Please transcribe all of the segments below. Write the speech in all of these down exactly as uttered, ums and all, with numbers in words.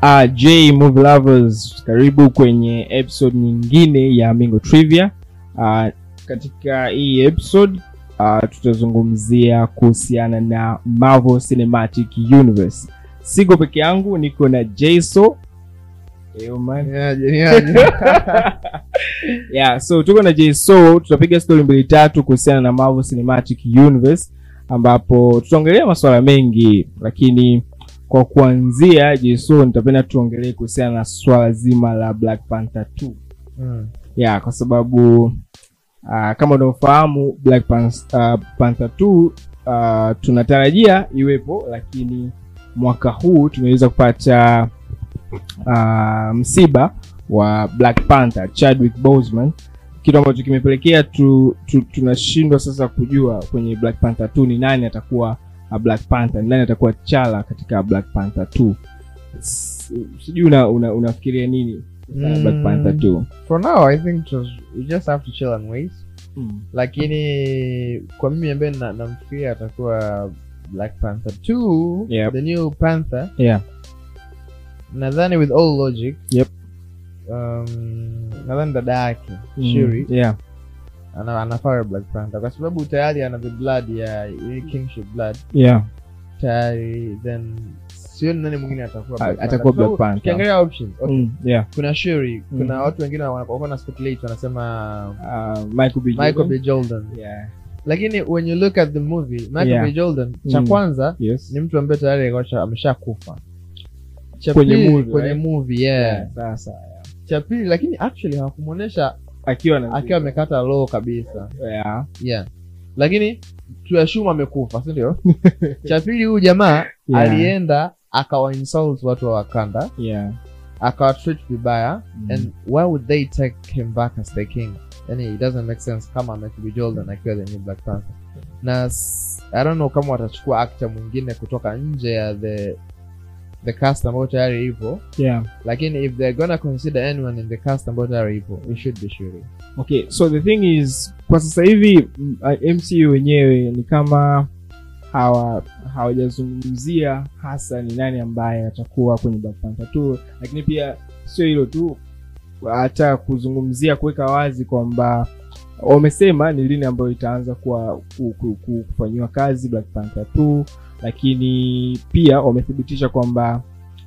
Uh, J Movie Lovers, karibu kwenye episode nyingine ya Mingo Trivia. Uh, katika hii episode uh, tutazungumzia kuhusiana na Marvel Cinematic Universe. Siko peke yangu, niko na Jayso. Eyo man. Yeah, yeah. Yeah, so tuko na Jayso, tutapiga story mbili tatu kuhusiana na Marvel Cinematic Universe, ambapo tutaongelea masuala mengi, lakini kwa kuanzia Jayso nitapenda tuongelee kuhusiana na swala zima la Black Panther two. Mm. Yeah, kwa sababu uh, kama unaofahamu Black Panther, uh, Panther two uh, tunatarajia iwepo, lakini mwaka huu tumeweza kupata uh, msiba wa Black Panther, Chadwick Boseman, kitu ambacho kimepelekea tu, tu tunashindwa sasa kujua kwenye Black Panther two ni nani atakuwa a Black Panther, nani atakuwa T'Challa katika Black Panther two. Sijui una unafikiria una nini mm. Black Panther two? For now I think just, we just have to chill and wait. Mm. Lakini kwa mimi ambaye na namfikiria atakuwa Black Panther two, yep. The new Panther. Yeah. Nadhani with all logic. Yep. Um, nadhani dada yake mm. Shuri. Yeah. Ana anafaa Black Panther kwa sababu tayari ana the blood ya ile kingship blood. Yeah. Tayari, then sio nani mwingine atakuwa Black Panther. Atakuwa Black Panther. Ukiangalia options. Okay. Mm, yeah. Kuna Shuri, mm. kuna watu wengine wanakuwa na speculate wanasema uh, Michael B. Michael Jordan. B. Jordan. Yeah. Lakini when you look at the movie, Michael yeah. B. Jordan cha mm. kwanza yes. ni mtu ambaye tayari ameshakufa. Cha kwenye pili, movie, kwenye right? movie yeah. Sasa yeah, yeah. Cha pili, lakini actually hawakumuonesha akiwa akiwa amekata roho kabisa. Yeah. Yeah. Lakini tuashumu amekufa, si ndio? Cha pili, huyu jamaa yeah. alienda akawa insult watu wa Wakanda. Yeah. Akawa treat vibaya mm. and why would they take him back as the king? Yani it doesn't make sense kama Michael B. Jordan akiwa the new Black Panther. Na I don't know kama watachukua actor mwingine kutoka nje ya the the cast ambayo tayari ipo. Yeah. Lakini if they're gonna consider anyone in the cast ambayo tayari ipo, it should be Shuri. Okay, so the thing is, kwa sasa hivi M C U wenyewe ni kama hawa hawajazungumzia hasa ni nani ambaye atakuwa kwenye Black Panther two, lakini pia sio hilo tu, hata kuzungumzia kuweka wazi kwamba wamesema ni lini ambayo itaanza kuwa kufanywa kazi Black Panther two, lakini pia wamethibitisha kwamba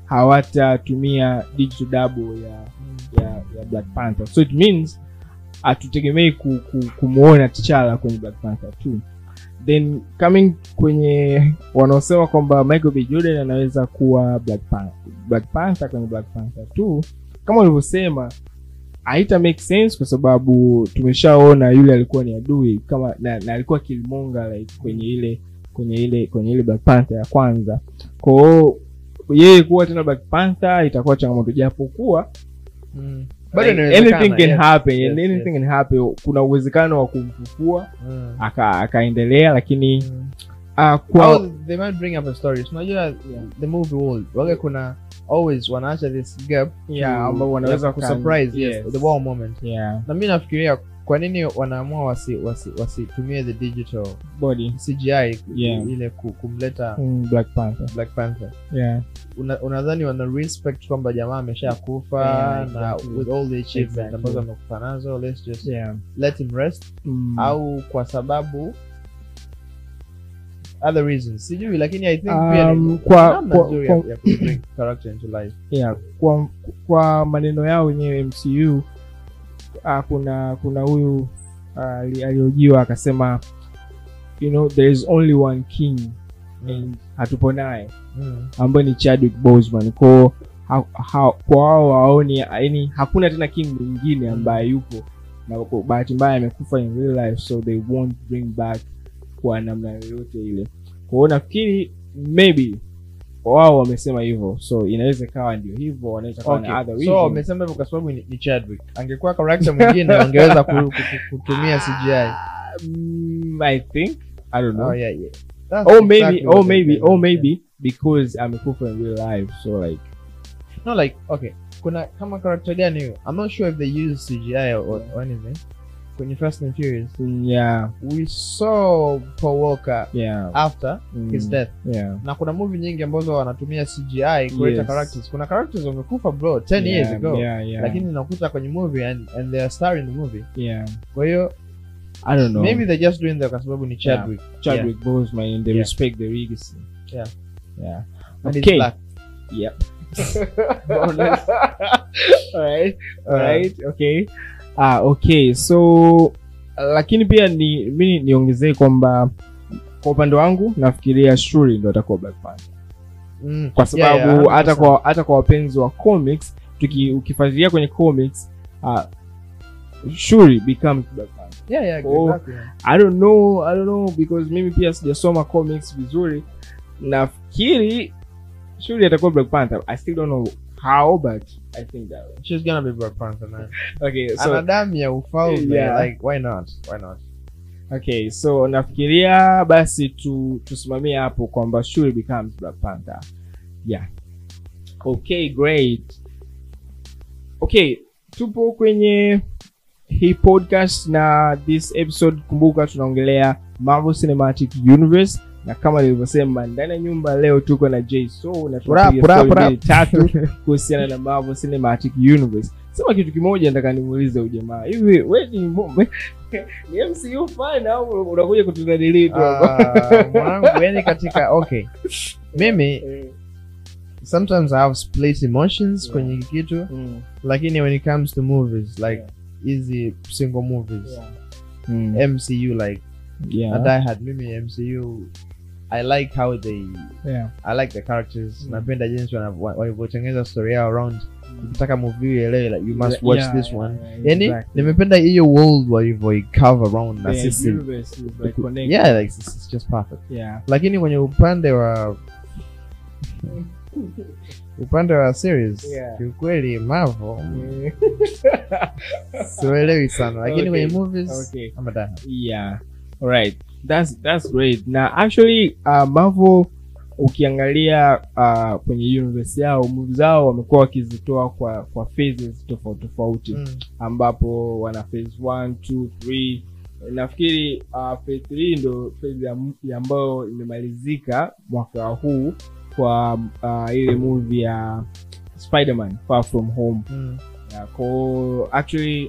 hawatatumia digital double ya ya, ya Black Panther. So it means atutegemei ku, ku, kumuona T'Challa kwenye Black Panther two. Then coming kwenye wanaosema kwamba Michael B. Jordan anaweza kuwa Black Panther, Black Panther kwenye Black Panther two, kama ulivyosema haita make sense kwa sababu tumeshaona yule alikuwa ni adui kama na, na alikuwa Killmonger like kwenye ile kwenye ile kwenye ile Black Panther ya kwanza. Kwa hiyo yeye kuwa tena Black Panther itakuwa changamoto, japokuwa mm. But anything can yes. happen yes, and anything yes. can happen. Kuna uwezekano wa kumfufua mm. aka akaendelea, lakini mm. uh, kwa oh, they might bring up a story. So unajua yeah. the movie world wage kuna always wanaacha this gap yeah ambao wanaweza ku surprise yes, yes the wow moment. Yeah. Na mimi nafikiria kwa nini wanaamua wasi wasi wasitumie the digital body C G I yeah. ile kumleta mm, Black Panther. Black Panther. Yeah. Una, unadhani wana respect kwamba jamaa ameshakufa yeah, exactly. na with all the achievements ambazo amekufa nazo, let's just yeah. let him rest mm. au kwa sababu other reasons sijui, lakini I think um, pia kwa kwa, kwa ya, ya bring character into life. Yeah, kwa kwa maneno yao wenyewe M C U uh, kuna kuna huyu uh, aliojiwa akasema, you know, there is only one king mm. and hatupo naye mm. ambaye ni Chadwick Boseman. Kwa ha, ha, kwa wao waoni yani hakuna tena king mwingine ambaye yupo, na kwa bahati mbaya amekufa in real life, so they won't bring back kwa namna yoyote ile. Kwa hiyo nafikiri maybe wao wamesema hivyo, so inaweza kawa ndio hivyo, wanaweza kawa okay. na other reason. So wamesema hivyo kwa sababu ni, ni Chadwick. Angekuwa character mwingine wangeweza kutumia C G I. Um, I think I don't know. Oh yeah yeah. That's or exactly maybe or maybe or maybe yeah. because amekufa in real life, so like no like okay kuna kama character gani hiyo, I'm not sure if they use C G I or, or anything, kwenye Fast and Furious yeah we saw Paul Walker yeah after mm. his death. Yeah. Na kuna movie nyingi ambazo wanatumia C G I kuleta Yes. characters. Kuna characters wamekufa bro ten yeah, years ago. Yeah, yeah. Lakini unakuta kwenye movie and and they are starring in the movie. Yeah. Kwa hiyo I don't know. maybe they're just doing that kwa sababu ni Chadwick. Yeah. Chadwick yeah. Boseman and they yeah. respect the legacy. Yeah. Yeah. And okay. he's black. Yep. all right. All right. Okay. Ah, okay. So lakini pia ni mimi niongezee kwamba kwa upande wangu nafikiria Shuri ndo atakuwa Black Panther. Mm. Kwa sababu yeah, yeah, hata kwa hata kwa wapenzi wa comics tuki ukifuatilia kwenye comics uh, Shuri becomes Black Panther. Yeah, yeah, oh, exactly. I don't know, I don't know because mimi pia sijasoma comics vizuri. Nafikiri Shuri atakuwa Black Panther. I still don't know how, but I think that way. She's gonna be Black Panther, man. Okay, so Anadamu ya ufalme, yeah. like why not? Why not? Okay, so nafikiria basi tu tusimamie hapo kwamba Shuri becomes Black Panther. Yeah. Okay, great. Okay, tupo kwenye hii podcast na this episode, kumbuka tunaongelea Marvel Cinematic Universe, na kama nilivyosema ndani ya nyumba leo tuko na Jay So na tunapiga story tatu kuhusiana na Marvel Cinematic Universe. Sema kitu kimoja nataka nimuulize ujamaa. Hivi wewe ni ni M C U fan au unakuja kutudadili tu hapa? Mwanangu yani katika okay. Mimi sometimes I have split emotions yeah. kwenye kitu mm. lakini when it comes to movies like yeah. easy single movies yeah. mm. M C U like yeah. and I had mimi M C U I like how they yeah. I like the characters mm. napenda jinsi wanavyotengeneza story yao around ukitaka movie ile like you must watch yeah, this one yeah, yeah, yani exactly. nimependa hiyo world walivyo cover around na sisi like yeah like it's, it's just perfect yeah. Lakini kwenye upande wa upande wa series yeah. kiukweli Marvel sielewi sana lakini okay. kwenye movies okay. I'm a die. Yeah, all right, that's that's great. Na actually uh, Marvel ukiangalia uh, kwenye universe yao movies zao wamekuwa wakizitoa kwa kwa phases tofauti tofauti mm. ambapo wana phase one two three. Nafikiri uh, phase three ndo phase ambayo imemalizika mwaka huu kwa uh, ile movie ya Spider-Man Far From Home mm. yeah, kwa actually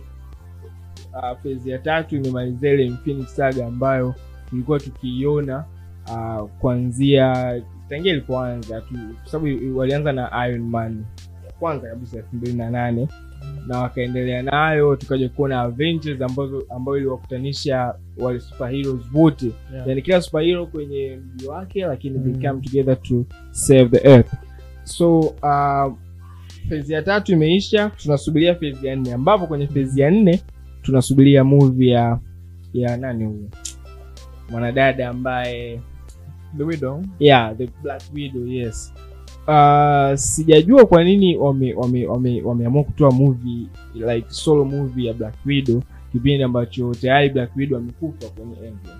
uh, phase ya tatu imemalizia ile Infinity Saga ambayo tulikuwa tukiiona uh, kuanzia tangia ilipoanza tu, kwa sababu walianza na Iron Man kwanza kabisa elfu mbili na nane na wakaendelea nayo tukaja kuona Avengers ambazo ambayo iliwakutanisha wale superheroes wote yeah. yani kila superhero kwenye mji wake lakini mm. they come together to save the earth. So uh, phase ya tatu imeisha, tunasubiria phase ya nne ambapo kwenye phase ya nne tunasubiria movie ya ya nani huyo mwanadada ambaye The Widow. Yeah, the Black Widow, yes. Uh, sijajua kwa nini wame wame wame wameamua kutoa movie like solo movie ya Black Widow kipindi ambacho tayari Black Widow amekufa kwenye Endgame.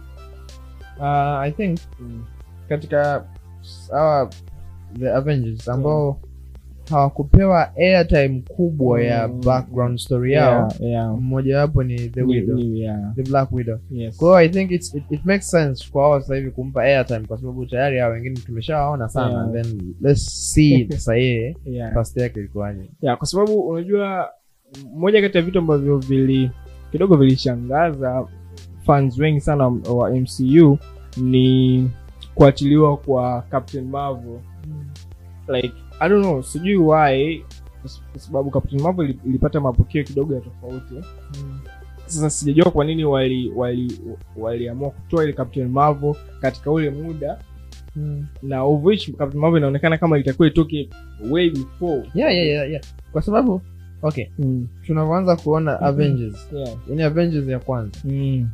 Uh, I think mm. katika uh, the Avengers ambao yeah. hawakupewa airtime kubwa mm. ya background story yao yeah, yeah. mmoja wapo ni The Widow yeah. the Black Widow yes. Kwa I think it's, it, it makes sense kwa wao sasa hivi kumpa airtime kwa sababu tayari hao wengine tumeshawaona sana yeah. then let's see sasa yeye yeah. past yake ilikuwaje yeah, kwa sababu unajua moja kati ya vitu ambavyo vili kidogo vilishangaza fans wengi sana wa M C U ni kuachiliwa kwa Captain Marvel mm. like I don't know, sijui why, kwa sababu Captain Marvel ilipata mapokeo kidogo ya tofauti. Mm. Sasa sijajua kwa nini wali wali waliamua kutoa ile Captain Marvel katika ule muda. Mm. Na of which Captain Marvel inaonekana kama itakuwa itoke way before. Yeah, yeah, yeah, yeah. Kwa sababu okay, mm. tunaanza kuona mm-hmm. Avengers. Yeah. Yaani Avengers ya kwanza. Mm.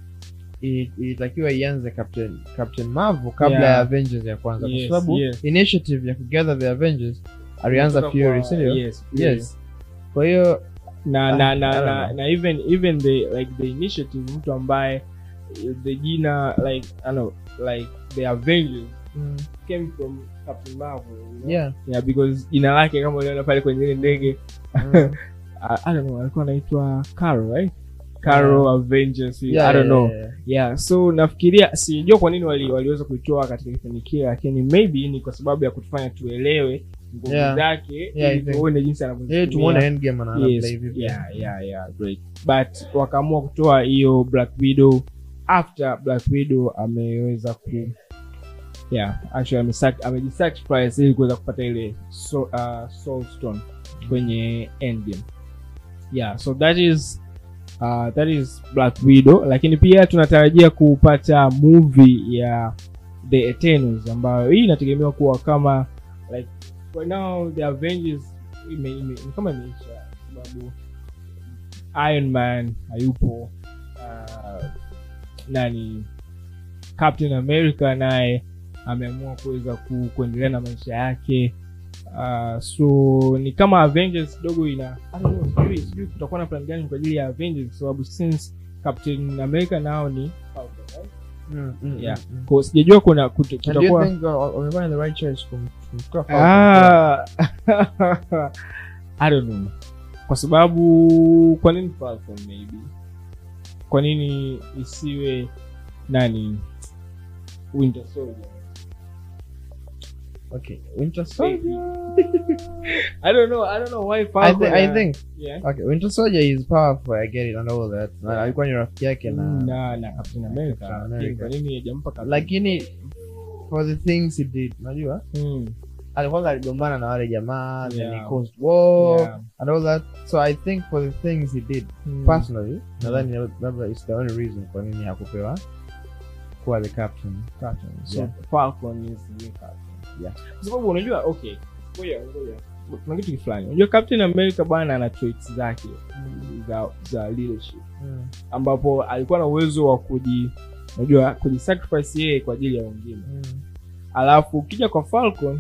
Ilitakiwa ianze Captain Captain Marvel kabla yeah. ya Avengers ya kwanza yes, kwa sababu yes. initiative ya kugather the Avengers alianza Fury, sio? Yes, yes. Kwa hiyo na na na, na na even even the like the initiative mtu ambaye the jina like I know like the Avengers mm. came from Captain Marvel, you know? Yeah. Yeah, because jina lake kama uliona pale kwenye ile ndege mm. I, I don't know alikuwa anaitwa Carol, right? Carol Yeah. Avengers, Yeah, I don't yeah, know. yeah, yeah. Yeah, so nafikiria sijui kwa nini wali, waliweza kuitoa katika kipindi kile, lakini maybe ni kwa sababu ya kutufanya tuelewe nguvu Yeah. zake, Yeah, I ili think. tuone jinsi Yeah, anavyozitumia. tuone Endgame ana ana Yes, play vipi. yeah, yeah, yeah, great. But wakaamua kutoa hiyo Black Widow after Black Widow ameweza ku yeah, actually amesac amejisacrifice ili kuweza kupata ile so, uh, Soul Stone kwenye Endgame. Yeah, so that is uh, that is Black Widow, lakini pia tunatarajia kupata movie ya The Eternals ambayo hii inategemewa kuwa kama like for now the Avengers ime, ime, ni kama imeisha sababu Iron Man hayupo, uh, nani Captain America naye ameamua kuweza ku, kuendelea na maisha yake. Uh, so ni kama Avengers kidogo ina I don't know, sijui sijui kutakuwa na plan gani kwa ajili ya Avengers kwa sababu since Captain America nao ni Falcon, right? Mm, mm, Yeah. mm, mm. Kwa sijajua kuna kut- And do you kutakuwa think uh, wamefanya the right choice kum- kumchukua Falcon? ah I don't know. Kwa sababu kwa nini Falcon maybe? Kwa nini isiwe nani Winter Soldier? Okay, Winter Soldier. I don't know. I don't know why I, Falcon. th- I uh, think yeah. okay, Winter Soldier is powerful. I get it and all that. Na alikuwa ni rafiki yake na na na Captain America. Captain Lakini America. kwa nini hajampa Captain? lakini for the things he did, unajua? Mm. Alikuwa aligombana na wale jamaa, then Yeah. he caused war Yeah. and all that. So I think for the things he did Mm. personally, nadhani labda is the only reason kwa nini hakupewa kuwa the captain. Captain. So Yeah. Falcon is the new Captain. Yeah. Kwa sababu unajua okay. Ngoja ngoja. Kuna kitu fulani. Unajua Captain America bana ana traits zake za za leadership. Mm. Ambapo alikuwa na uwezo wa kuji unajua kujisacrifice yeye kwa ajili ya wengine. Mm. Alafu ukija kwa Falcon,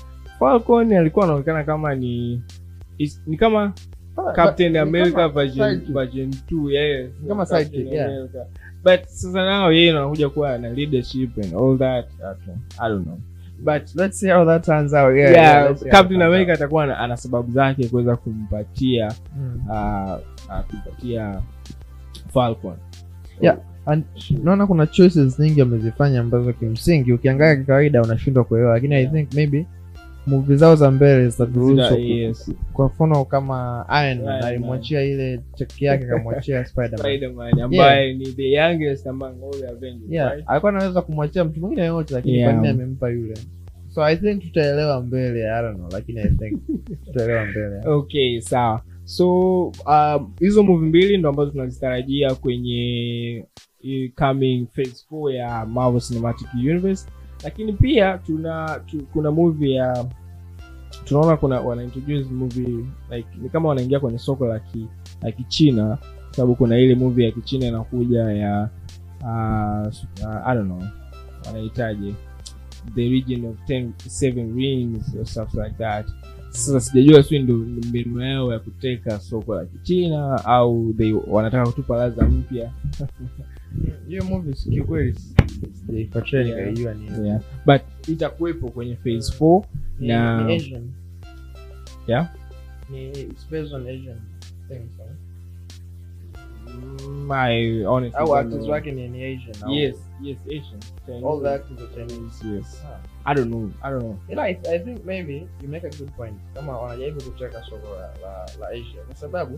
Falcon alikuwa anaonekana kama ni is, ni kama Captain But- America kama version sidekick. version two, yeah. Kama Captain sidekick, yeah. America. But sasa nao yeye anakuja kuwa na leadership and all that. Okay. I don't know. But Let's see how that turns out. Yeah, yeah, yeah, let's see how Captain that turns America out. atakuwa ana, ana sababu zake kuweza kumpatia Mm. uh, uh, kumpatia Falcon. Yeah. And naona kuna choices nyingi amezifanya ambazo kimsingi ukiangalia kwa kawaida unashindwa kuelewa, lakini I think maybe movie zao za mbele zitaturuhusu. Yes. Kwa mfano kama Iron Man Iron alimwachia ile cheki yake akamwachia Spider-Man. Spider-Man ambaye ni the youngest among all the Avengers, Yeah, right? alikuwa anaweza kumwachia mtu mwingine yote lakini Yeah. kwa nini amempa yule? So I think tutaelewa mbele, I don't know, lakini I think tutaelewa mbele. Okay, sawa. So um, hizo movie mbili ndo ambazo tunazitarajia kwenye uh, coming phase four ya Marvel Cinematic Universe, lakini pia tuna tu, kuna movie ya tunaona kuna wana introduce movie like ni kama wanaingia kwenye soko la ki, la Kichina, sababu kuna ile movie ya Kichina inakuja ya uh, uh, I don't know wanahitaji The Region of ten, Seven Rings or stuff like that. Sasa sijajua sio ndo mbinu yao ya kuteka soko la Kichina au they wanataka kutupa ladha mpya. Hiyo movie kiukweli sijaifuatilia Yeah. nikaijua ni Yeah, but itakuwepo kwenye phase four ni- na ni Asian. yeah. Ni it's based on Asian things. Huh? My honest Au actors wake ni ni Asian. au- Yes, yes, Asian. Chinese. All the actors are Chinese. Chinese, yes. Ah. I don't know. I don't know. Ila I, I think maybe you make a good point. Kama wanajaribu kucheka soko la, la, la Asia kwa sababu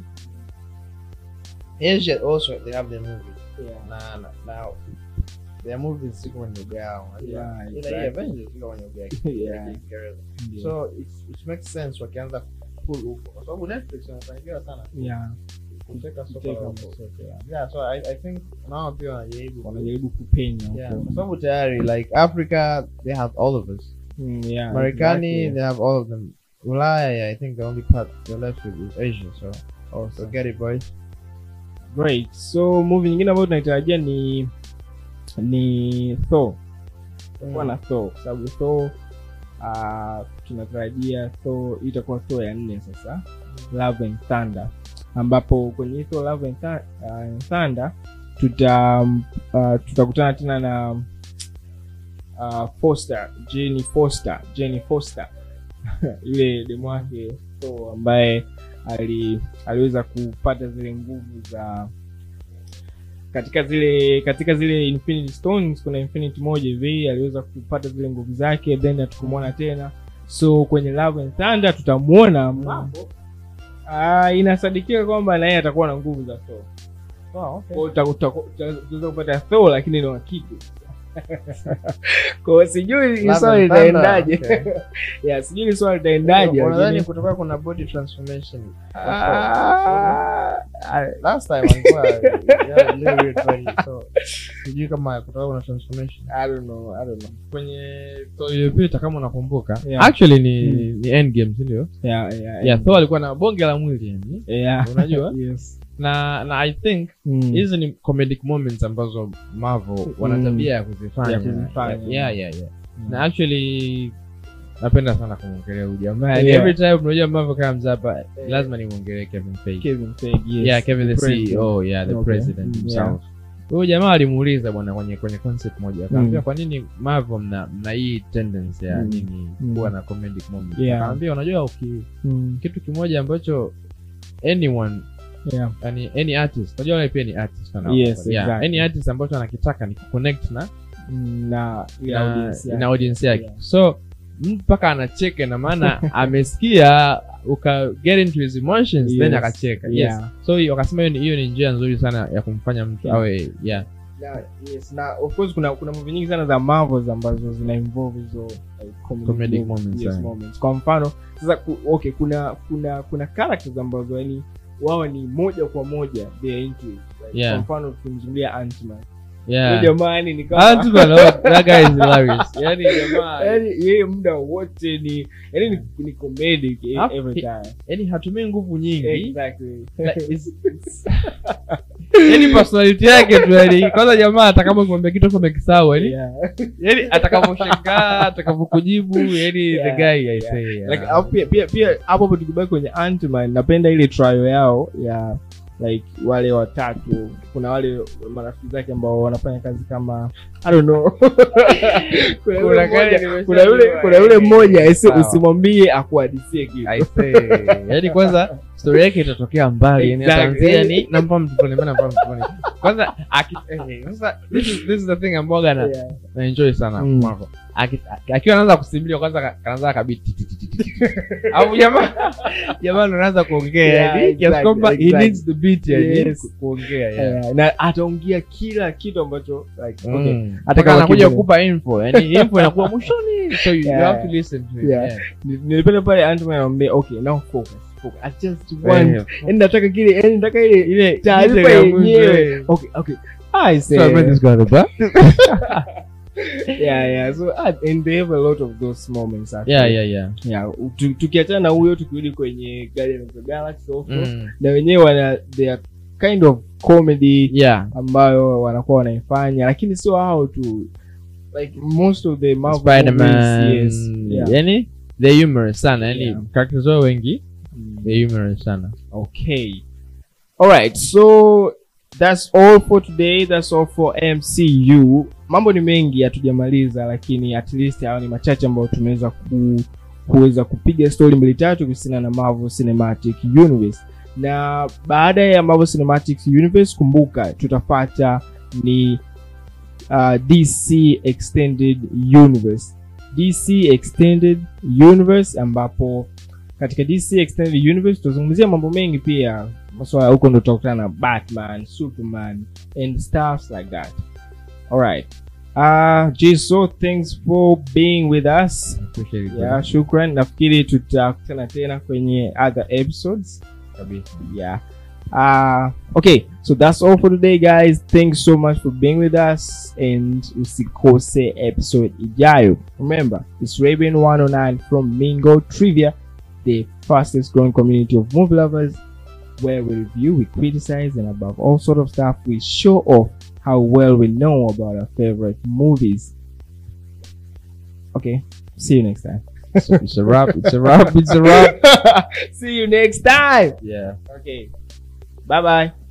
Asia also they have their movies. Yeah. Na na now their movies ziko kwenye lugha yao. unajua? Yeah, Ila exactly. hii Avengers ziko kwenye lugha yake. Yeah. Kiingereza. Yeah. So it's, it makes sense wakianza pull huko kwa sababu Netflix wanafanikiwa sana Yeah. kuteka soko Kuteka la huko. soko, yeah. Yeah, so I, I think nao pia wanajaribu Wanajaribu kupenya yeah, huko. kwa sababu tayari like Africa they have all of us. Mm, yeah. Marekani exactly. they have all of them. Ulaya, yeah, I think the only part they're left with is Asia. So, oh, so get it, boys. Great. So movie nyingine ambayo tunaitarajia ni ni Thor. Kwa na Thor kwa sababu Thor uh, tunatarajia Thor itakuwa Thor ya nne sasa, Love and Thunder, ambapo kwenye Thor Love and Th- uh, Thunder tuta uh, tutakutana tena na uh, Foster, Jenny Foster, Jenny Foster yule demu wake Thor ambaye ali aliweza kupata zile nguvu za katika zile katika zile Infinity Stones kuna Infinity moja hivi aliweza kupata zile nguvu zake, then hatukumwona tena. So kwenye Love and Thunder tutamuona mambo. Ah, inasadikika kwamba naye atakuwa na nguvu za Thor. Wow, okay. Kwa utaweza kupata Thor lakini ni wa kike. Kwa sijui swali litaendaje. Yeah, sijui swali litaendaje. Unadhani kutoka kuna body transformation? Ah, last time alikuwa yeah, literally twenty. So sijui kama kutoka kuna transformation. I don't know, I don't know. Kwenye Thor iliyopita kama unakumbuka, yeah. Actually ni hmm. ni Endgame, ndio? Yeah, yeah. Yeah, yeah Thor alikuwa na bonge la mwili yani. Yeah. Unajua? Yes. Na na I think hizi mm. ni comedic moments ambazo Marvel wana tabia ya kuzifanya. Yeah, kuzifanya. Yeah, yeah, yeah. Mm. Na actually napenda sana kumwongelea huyu jamaa. Yeah. Every time unajua Marvel comes up, yeah. lazima nimuongelee Kevin Feige. Kevin Feige, yes. Yeah, Kevin the, the C E O, yeah, the okay. president himself. Yeah. Huyu jamaa alimuuliza bwana kwenye kwenye concept moja. Akamwambia mm. kwa nini Marvel mna mna hii tendency ya mm. nini mm. kuwa na comedic moments. Yeah. Akamwambia unajua uki mm. kitu kimoja ambacho anyone yeah yani any artist unajua yeye pia ni artist sana. Yes, yeah exactly. Any artist ambacho anakitaka ni connect na na na audience yake, na audience yake. Yeah. So mpaka anacheka na maana amesikia uka get into his emotions. Yes. Then akacheka. Yeah. Yes, so hiyo akasema hiyo ni hiyo ni njia nzuri sana ya kumfanya mtu yeah. awe yeah na yes na of course kuna kuna movie nyingi sana za Marvel ambazo zina involve hizo like, comedic, comedic moments, yes, moments. Kwa mfano sasa ku, okay kuna kuna kuna characters ambazo yani wao ni moja kwa moja they are into it. Like, yeah. Kwa mfano tukimzungumzia Ant-Man. Yeah. Jamani ni kama Ant-Man, that guy is hilarious. Yani jamaa yani yeye muda wote ni yani ni, ni comedic every time. Yani hatumii nguvu nyingi. Exactly. Like, it's, it's yani personality yake tu yani kwanza jamaa atakapomwambia kitu kama kisao yani yeah. yani atakaposhangaa atakapokujibu yani yeah. the guy I say yeah. Like uh, pia pia pia hapo hapo tukibaki kwenye Ant-Man napenda ile trial yao ya like wale watatu kuna wale marafiki zake ambao wanafanya kazi kama I don't know kuna kuna kale kuna yule kuna yule mmoja usimwambie akuhadisie kitu I say yani kwanza story yake itatokea mbali yani ataanzia ni nampa mtu fulani nampa mtu fulani kwanza sasa this is this is the thing ambayo na na enjoy sana Marvel akiwa anaanza kusimulia kwanza kaanza kabiti au jamaa jamaa anaanza kuongea yani kiasi kwamba he needs the beat yani kuongea yani na ataongea kila kitu ambacho like okay hata anakuja kukupa info yani info inakuwa mwishoni so you have to listen to it. Nilipenda pale Ant-Man anamwambia okay now focus I just want and nataka kile yani nataka ile ile taarifa yenyewe okay okay I say so this guy the yeah yeah so uh, and they have a lot of those moments actually. yeah yeah yeah yeah tukiachana na huyo tukirudi kwenye Guardians of the Galaxy also mm. na wenyewe wana they are kind of comedy yeah ambayo wanakuwa wanaifanya lakini sio hao tu like most of the Marvel Spider-Man yes yeah. yani the humorous sana yani yeah. characters wao wengi mm. the humorous sana. Okay, all right, so that's all for today. That's all for M C U. Mambo ni mengi hatujamaliza lakini at least hao ni machache ambayo tumeweza ku, kuweza kupiga story mbili tatu kuhusiana na Marvel Cinematic Universe. Na baada ya Marvel Cinematic Universe kumbuka tutapata ni uh, D C Extended Universe. D C Extended Universe ambapo katika D C Extended Universe tutazungumzia mambo mengi pia. Masuala huko ndo tutakutana na Batman, Superman and stuff like that. All right. Uh Jiso, thanks for being with us. Appreciate it. Yeah, shukran. Nafikiri tutakutana tena kwenye other episodes. Yeah. Uh okay, so that's all for today guys. Thanks so much for being with us and usikose episode ijayo. Remember, it's Raven one oh nine from Mingo Trivia, the fastest growing community of movie lovers, where we review, we criticize, and above all sort of stuff, we show off how well we know about our favorite movies. Okay, see you next time. So it's a wrap. It's a wrap. It's a wrap. See you next time. Yeah. Okay. Bye bye.